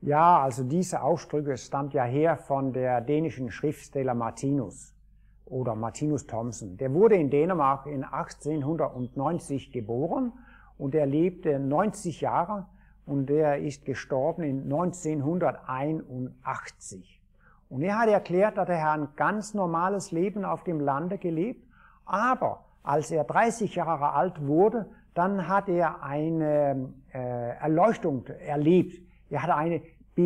Ja, also diese Ausdrücke stammt ja her von der dänischen Schriftsteller Martinus oder Martinus Thomsen. Der wurde in Dänemark in 1890 geboren und er lebte 90 Jahre und er ist gestorben in 1981. Und er hat erklärt, dass er ein ganz normales Leben auf dem Lande gelebt, aber als er 30 Jahre alt wurde, dann hat er eine Erleuchtung erlebt. Er hat eine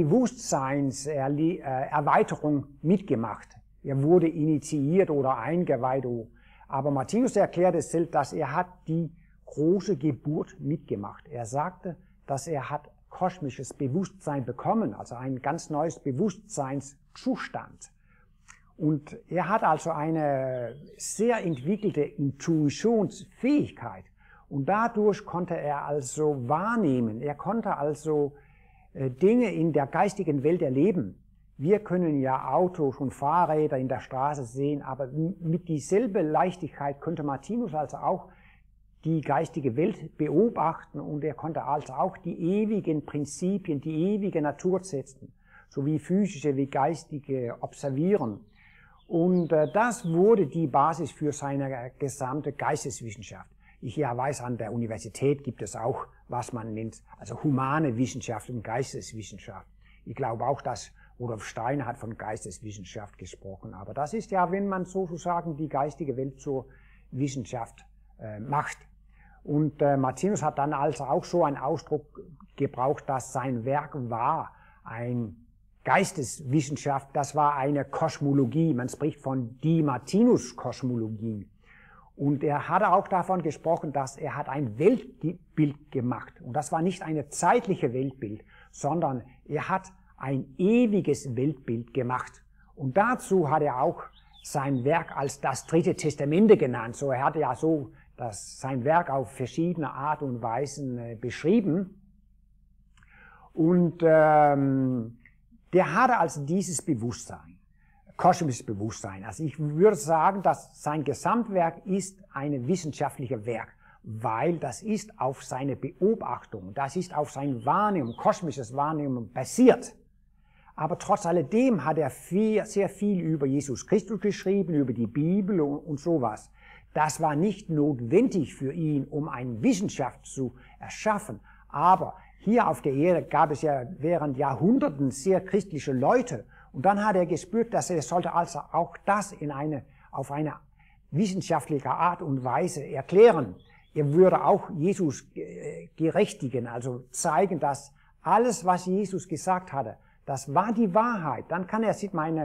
Bewusstseinserweiterung mitgemacht. Er wurde initiiert oder eingeweiht. Aber Martinus erklärt es selbst, dass er hat die große Geburt mitgemacht. Er sagte, dass er hat kosmisches Bewusstsein bekommen, also ein ganz neues Bewusstseinszustand. Und er hat also eine sehr entwickelte Intuitionsfähigkeit. Und dadurch konnte er also wahrnehmen, er konnte also Dinge in der geistigen Welt erleben. Wir können ja Autos und Fahrräder in der Straße sehen, aber mit dieselbe Leichtigkeit konnte Martinus also auch die geistige Welt beobachten und er konnte also auch die ewigen Prinzipien, die ewige Natur setzen, sowie physische wie geistige observieren. Und das wurde die Basis für seine gesamte Geisteswissenschaft. Ich ja weiß, an der Universität gibt es auch, was man nennt, also humane Wissenschaft und Geisteswissenschaft. Ich glaube auch, dass Rudolf Steiner hat von Geisteswissenschaft gesprochen. Aber das ist ja, wenn man sozusagen die geistige Welt zur Wissenschaft macht. Und Martinus hat dann also auch so einen Ausdruck gebraucht, dass sein Werk war ein Geisteswissenschaft, das war eine Kosmologie. Man spricht von die Martinus-Kosmologie. Und er hat auch davon gesprochen, dass er hat ein Weltbild gemacht. Und das war nicht eine zeitliche Weltbild, sondern er hat ein ewiges Weltbild gemacht. Und dazu hat er auch sein Werk als das Dritte Testamente genannt. So, er hatte ja so sein Werk auf verschiedene Art und Weisen beschrieben. Und der hatte also dieses Bewusstsein. Kosmisches Bewusstsein. Also ich würde sagen, dass sein Gesamtwerk ist ein wissenschaftliches Werk, weil das ist auf seine Beobachtung, das ist auf sein Wahrnehmen, kosmisches Wahrnehmen basiert. Aber trotz alledem hat er sehr viel über Jesus Christus geschrieben, über die Bibel und sowas. Das war nicht notwendig für ihn, um eine Wissenschaft zu erschaffen. Aber hier auf der Erde gab es ja während Jahrhunderten sehr christliche Leute. Und dann hat er gespürt, dass er sollte also auch das auf eine wissenschaftliche Art und Weise erklären. Er würde auch Jesus gerechtigen, also zeigen, dass alles, was Jesus gesagt hatte, das war die Wahrheit. Dann kann er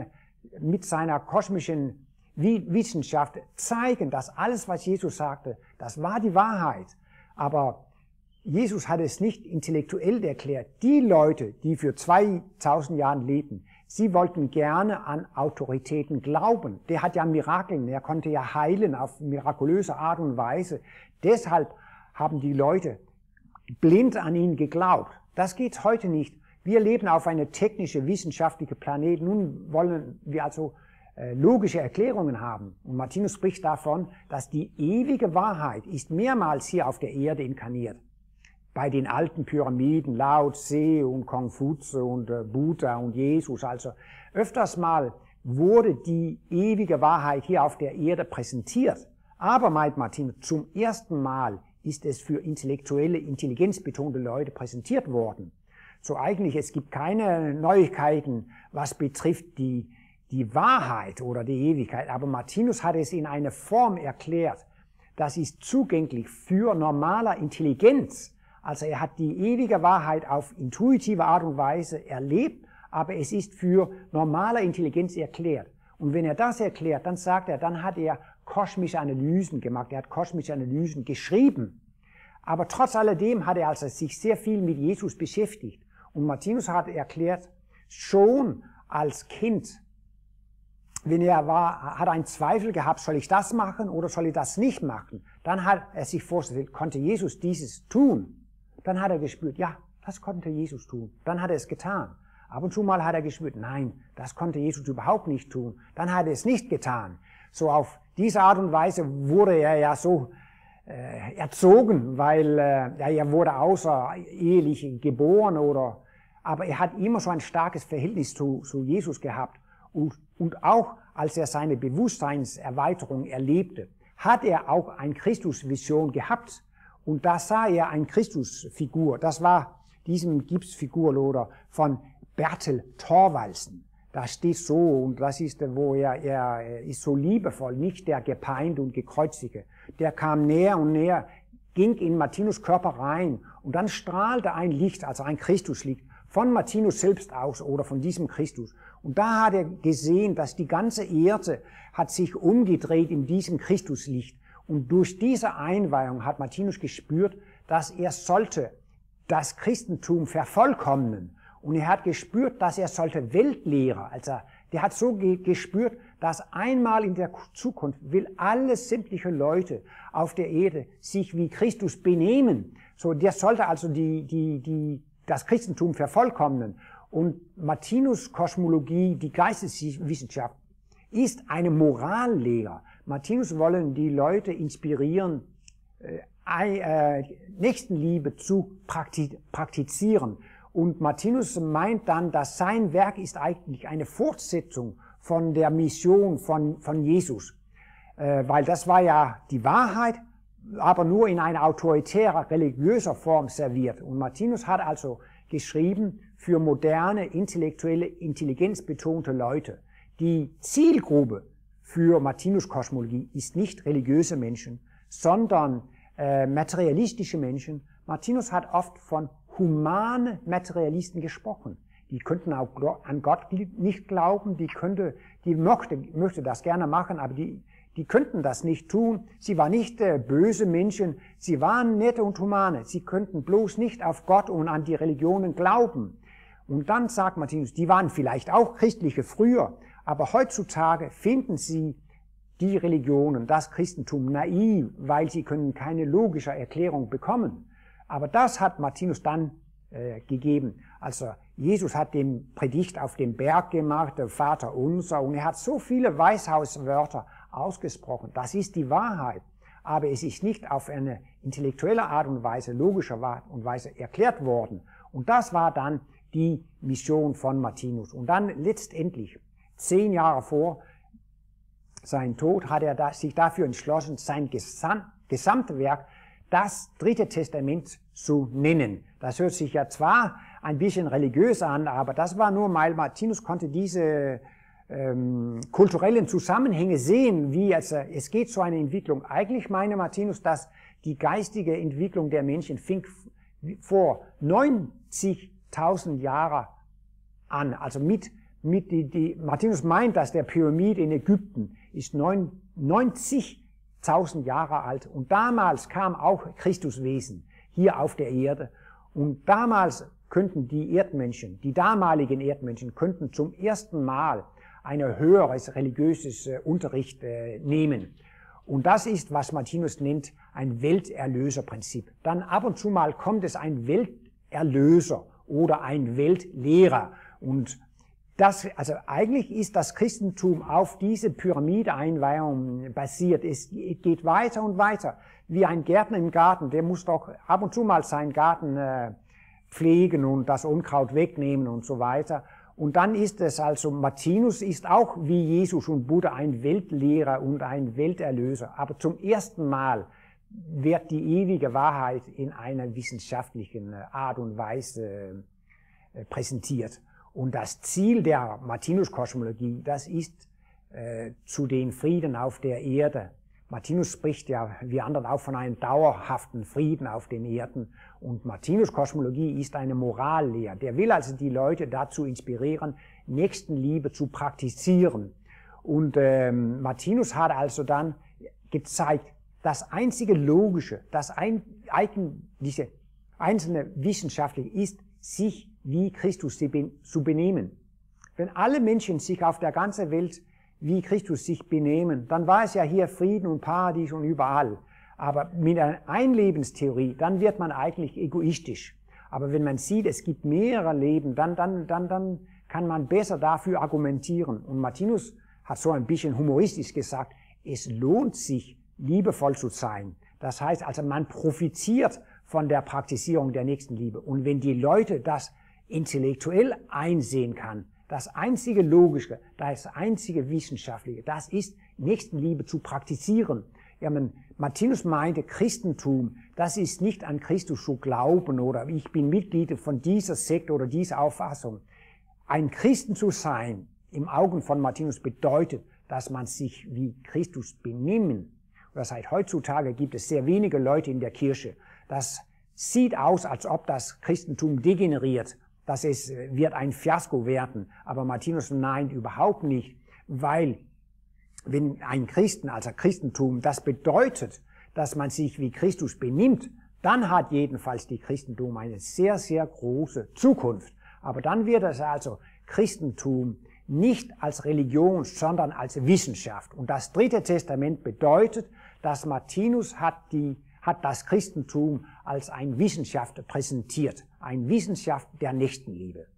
mit seiner kosmischen Wissenschaft zeigen, dass alles, was Jesus sagte, das war die Wahrheit. Aber Jesus hat es nicht intellektuell erklärt. Die Leute, die für 2000 Jahren lebten, sie wollten gerne an Autoritäten glauben. Der hat ja Mirakeln, er konnte ja heilen auf mirakulöse Art und Weise. Deshalb haben die Leute blind an ihn geglaubt. Das geht heute nicht. Wir leben auf einem technischen, wissenschaftlichen Planeten. Nun wollen wir also logische Erklärungen haben. Und Martinus spricht davon, dass die ewige Wahrheit ist mehrmals hier auf der Erde inkarniert. Bei den alten Pyramiden, Lao Tse und Konfuzius und Buddha und Jesus. Also öfters mal wurde die ewige Wahrheit hier auf der Erde präsentiert. Aber, meint Martinus, zum ersten Mal ist es für intellektuelle, intelligenzbetonte Leute präsentiert worden. So eigentlich, es gibt keine Neuigkeiten, was betrifft die Wahrheit oder die Ewigkeit. Aber Martinus hat es in einer Form erklärt, das ist zugänglich für normaler Intelligenz. Also er hat die ewige Wahrheit auf intuitive Art und Weise erlebt, aber es ist für normale Intelligenz erklärt. Und wenn er das erklärt, dann sagt er, dann hat er kosmische Analysen gemacht, er hat kosmische Analysen geschrieben. Aber trotz alledem hat er also sich sehr viel mit Jesus beschäftigt. Und Martinus hat erklärt, schon als Kind, wenn er hat einen Zweifel gehabt, soll ich das machen oder soll ich das nicht machen? Dann hat er sich vorgestellt, konnte Jesus dieses tun? Dann hat er gespürt, ja, das konnte Jesus tun. Dann hat er es getan. Ab und zu mal hat er gespürt, nein, das konnte Jesus überhaupt nicht tun. Dann hat er es nicht getan. So auf diese Art und Weise wurde er ja so erzogen, weil er wurde außerehelich geboren oder aber er hat immer so ein starkes Verhältnis zu Jesus gehabt. Und auch als er seine Bewusstseinserweiterung erlebte, hat er auch eine Christusvision gehabt. Und da sah er eine Christusfigur. Das war diesem Gipsfigur von Bertel Thorvaldsen. Da steht so, und das ist, wo er ist so liebevoll, nicht der gepeint und gekreuzige. Der kam näher und näher, ging in Martinus Körper rein und dann strahlte ein Licht, also ein Christuslicht, von Martinus selbst aus oder von diesem Christus. Und da hat er gesehen, dass die ganze Erde hat sich umgedreht in diesem Christuslicht. Und durch diese Einweihung hat Martinus gespürt, dass er sollte das Christentum vervollkommnen. Und er hat gespürt, dass er sollte Weltlehrer, also der hat so gespürt, dass einmal in der Zukunft will alle sämtliche Leute auf der Erde sich wie Christus benehmen. So, der sollte also das Christentum vervollkommnen. Und Martinus Kosmologie, die Geisteswissenschaft, ist eine Morallehre. Martinus wollen die Leute inspirieren, Nächstenliebe zu praktizieren. Und Martinus meint dann, dass sein Werk ist eigentlich eine Fortsetzung von der Mission von Jesus. Weil das war ja die Wahrheit, aber nur in einer autoritärer, religiöser Form serviert. Und Martinus hat also geschrieben für moderne, intellektuelle, intelligenzbetonte Leute. Die Zielgruppe für Martinus Kosmologie ist nicht religiöse Menschen, sondern materialistische Menschen. Martinus hat oft von humane Materialisten gesprochen. Die könnten auch an Gott nicht glauben, die möchte das gerne machen, aber die könnten das nicht tun. Sie waren nicht böse Menschen, sie waren nette und humane. Sie könnten bloß nicht auf Gott und an die Religionen glauben. Und dann sagt Martinus, die waren vielleicht auch Christliche früher, aber heutzutage finden sie die Religionen, das Christentum naiv, weil sie können keine logische Erklärung bekommen. Aber das hat Martinus dann gegeben. Also Jesus hat den Predigt auf dem Berg gemacht, der Vater unser, und er hat so viele Weishauswörter ausgesprochen. Das ist die Wahrheit. Aber es ist nicht auf eine intellektuelle Art und Weise, logische Art und Weise erklärt worden. Und das war dann die Mission von Martinus. Und dann letztendlich, 10 Jahre vor seinem Tod, hat er sich dafür entschlossen, sein gesamte Werk, das Dritte Testament, zu nennen. Das hört sich ja zwar ein bisschen religiös an, aber das war nur, weil Martinus konnte diese kulturellen Zusammenhänge sehen, wie es geht zu einer Entwicklung. Eigentlich meine Martinus, dass die geistige Entwicklung der Menschen fing vor 90.000 Jahren an. Also Martinus meint, dass der Pyramid in Ägypten ist 90.000 Jahre alt. Und damals kam auch Christuswesen hier auf der Erde. Und damals könnten die damaligen Erdmenschen, könnten zum ersten Mal ein höheres religiöses Unterricht nehmen. Und das ist, was Martinus nennt, ein Welterlöserprinzip. Dann ab und zu mal kommt es ein Welterlöser oder ein Weltlehrer. Und also eigentlich ist das Christentum auf diese Pyramide-Einweihung basiert. Es geht weiter und weiter. Wie ein Gärtner im Garten, der muss doch ab und zu mal seinen Garten pflegen und das Unkraut wegnehmen und so weiter. Und dann ist es also, Martinus ist auch wie Jesus und Buddha ein Weltlehrer und ein Welterlöser. Aber zum ersten Mal wird die ewige Wahrheit in einer wissenschaftlichen Art und Weise präsentiert. Und das Ziel der Martinus-Kosmologie, das ist zu den Frieden auf der Erde. Martinus spricht ja, wie anderen auch, von einem dauerhaften Frieden auf den Erden. Und Martinus-Kosmologie ist eine Morallehre. Der will also die Leute dazu inspirieren, Nächstenliebe zu praktizieren. Und Martinus hat also dann gezeigt, das einzige Logische, das eigentliche einzelne Wissenschaftliche ist, sich wie Christus zu benehmen. Wenn alle Menschen sich auf der ganzen Welt wie Christus sich benehmen, dann war es ja hier Frieden und Paradies und überall. Aber mit einer Einlebenstheorie, dann wird man eigentlich egoistisch. Aber wenn man sieht, es gibt mehrere Leben, dann kann man besser dafür argumentieren. Und Martinus hat so ein bisschen humoristisch gesagt, es lohnt sich, liebevoll zu sein. Das heißt also, man profitiert von der Praktizierung der Nächstenliebe. Und wenn die Leute das intellektuell einsehen kann. Das einzige Logische, das einzige Wissenschaftliche, das ist, Nächstenliebe zu praktizieren. Ja, Martinus meinte, Christentum, das ist nicht an Christus zu glauben oder ich bin Mitglied von dieser Sekte oder dieser Auffassung. Ein Christen zu sein, im Augen von Martinus, bedeutet, dass man sich wie Christus benimmt. Das heißt, heutzutage gibt es sehr wenige Leute in der Kirche. Das sieht aus, als ob das Christentum degeneriert, dass es wird ein Fiasko werden. Aber Martinus meint überhaupt nicht, weil wenn ein Christen, also Christentum, das bedeutet, dass man sich wie Christus benimmt, dann hat jedenfalls die Christentum eine sehr, sehr große Zukunft. Aber dann wird es also Christentum nicht als Religion, sondern als Wissenschaft. Und das Dritte Testament bedeutet, dass Martinus hat das Christentum als eine Wissenschaft präsentiert, eine Wissenschaft der Nächstenliebe.